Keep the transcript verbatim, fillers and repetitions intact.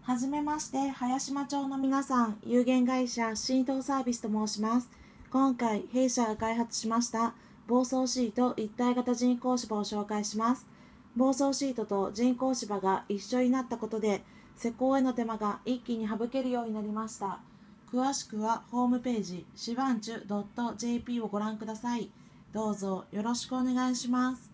はじめまして、早島町の皆さん、有限会社浸透サービスと申します。今回、弊社が開発しました防草シート一体型人工芝を紹介します。防草シートと人工芝が一緒になったことで、施工への手間が一気に省けるようになりました。詳しくはホームページ、しばんちゅ .jp をご覧ください。どうぞよろしくお願いします。